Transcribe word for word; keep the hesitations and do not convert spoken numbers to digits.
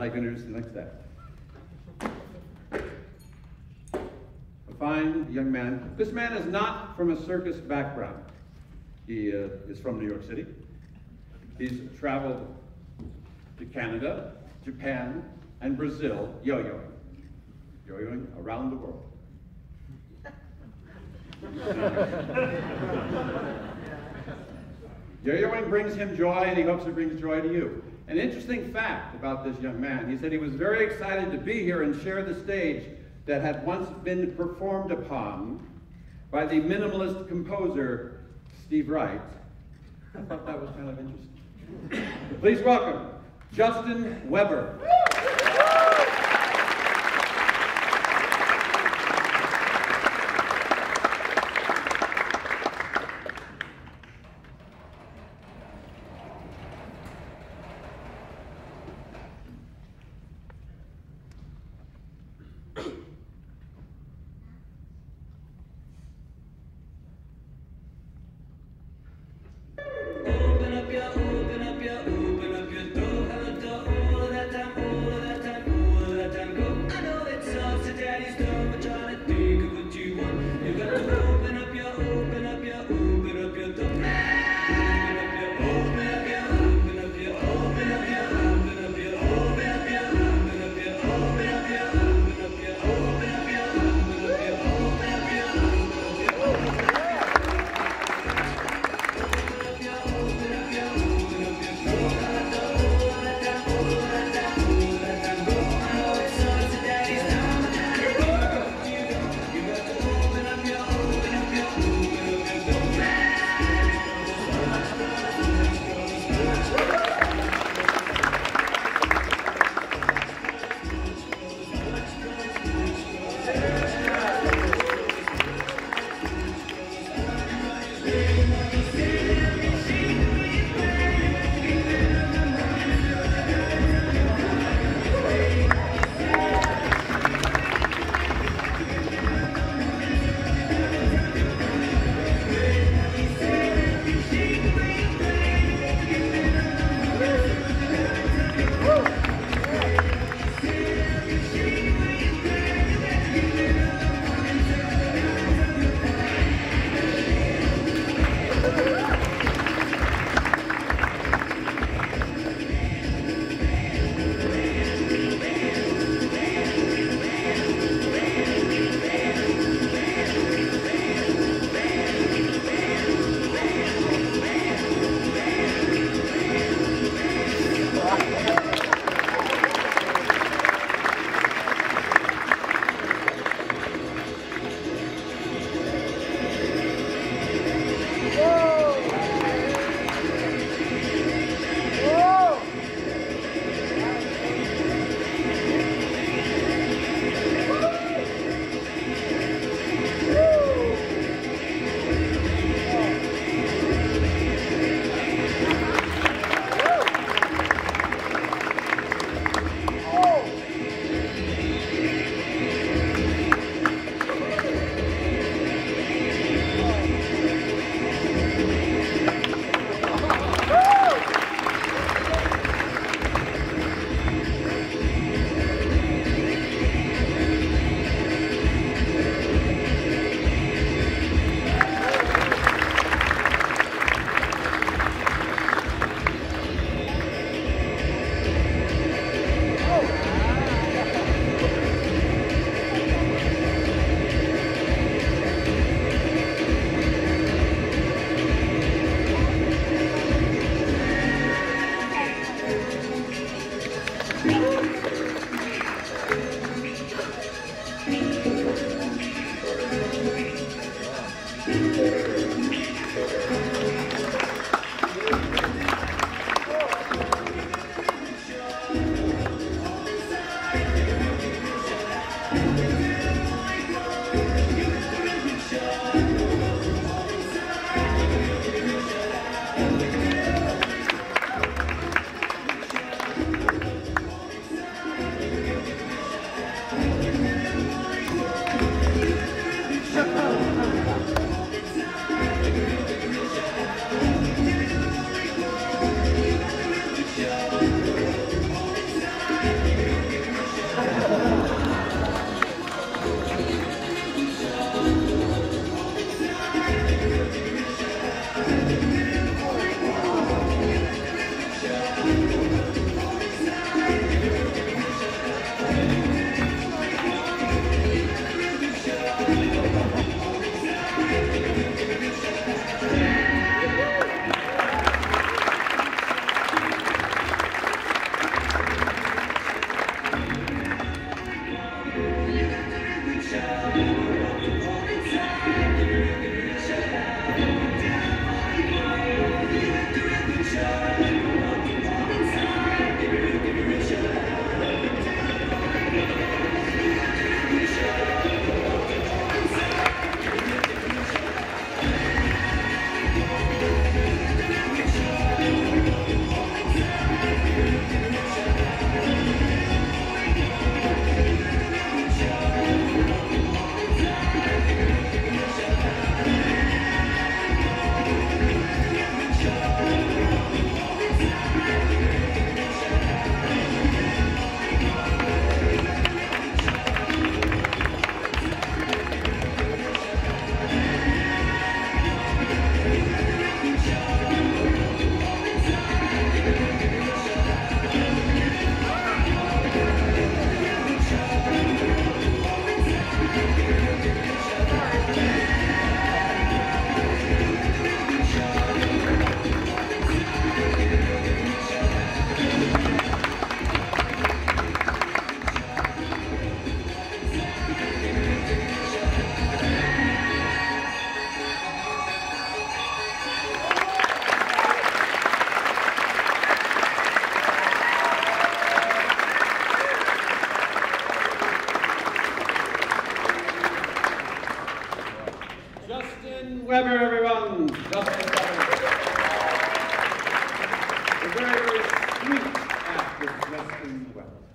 like to introduce the next step. A fine young man. This man is not from a circus background. He uh, is from New York City. He's traveled to Canada, Japan, and Brazil, yo-yoing. Yo-yoing around the world. Yo-yoing brings him joy, and he hopes it brings joy to you. An interesting fact about this young man, he said he was very excited to be here and share the stage that had once been performed upon by the minimalist composer, Steve Wright. I thought that was kind of interesting. Please welcome Justin Weber. Open up your, open up your, open up your door, door, that time. Weber, everyone. Justin Weber. The very, very sweet act of Justin Weber.